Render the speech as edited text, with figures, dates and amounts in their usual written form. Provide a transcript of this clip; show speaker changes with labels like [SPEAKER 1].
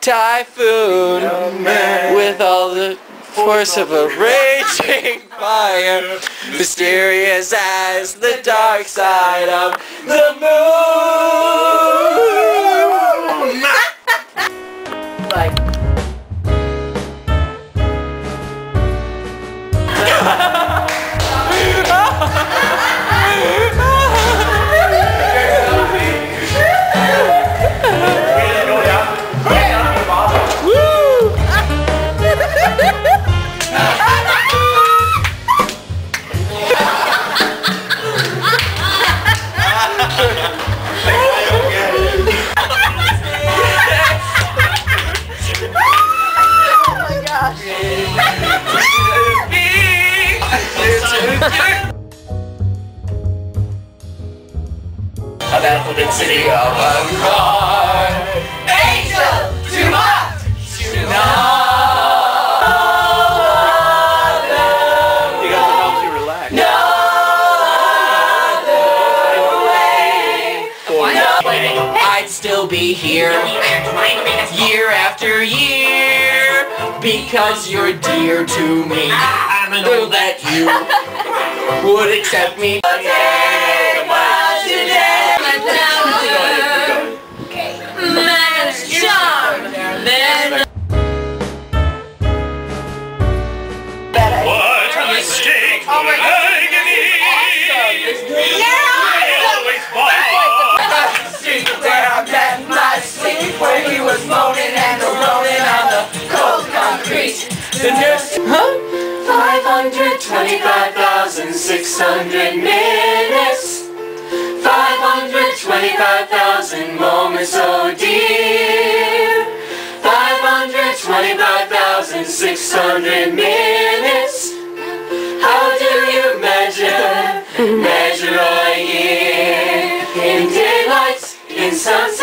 [SPEAKER 1] typhoon with all the force of a raging fire, mysterious as the dark side of the moon. Like. An alphabet city of a car. Angel, too hot, too you gotta help you relax. No other way. I'd still be here year after year because you're dear to me. I know that you would accept me.
[SPEAKER 2] What a mistake! Oh my God! Always fall!
[SPEAKER 1] Where I met my sleep, where he was moaning and rolling on the cold concrete. The nurse, 525,600 minutes, 525,000 moments, oh dear. 525,600 minutes. How do you measure a year? In daylight, in sunset.